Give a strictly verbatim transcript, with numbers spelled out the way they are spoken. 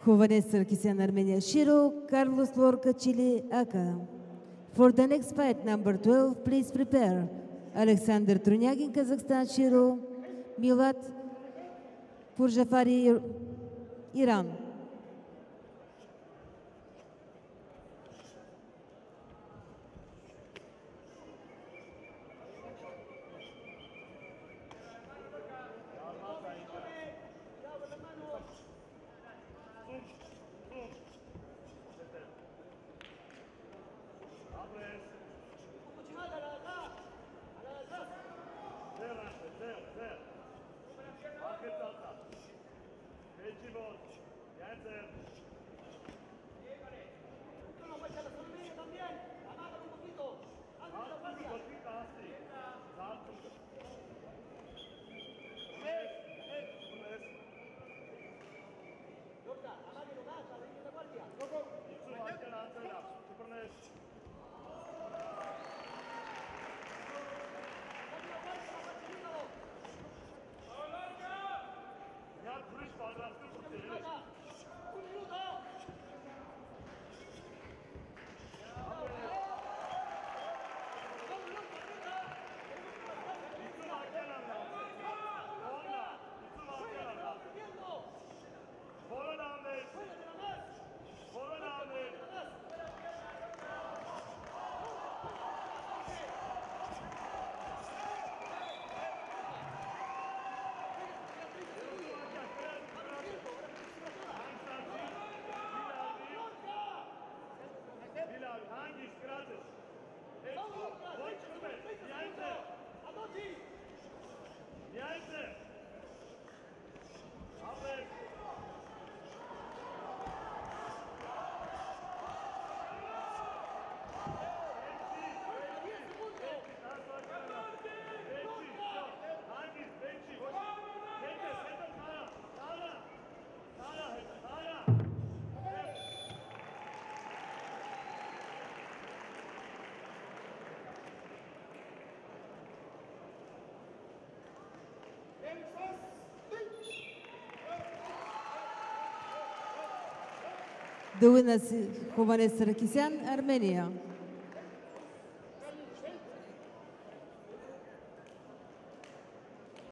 Juvenil Sarkisian, Armenia, Shiro, Carlos Lorca, Chile, Aka. For the next fight, number twelve, please prepare. Alexander Trunyagin, Kazakhstan, Shiro, Milad Purjafari, Iran. The winner is Juvenil Sarkisian, Armenia.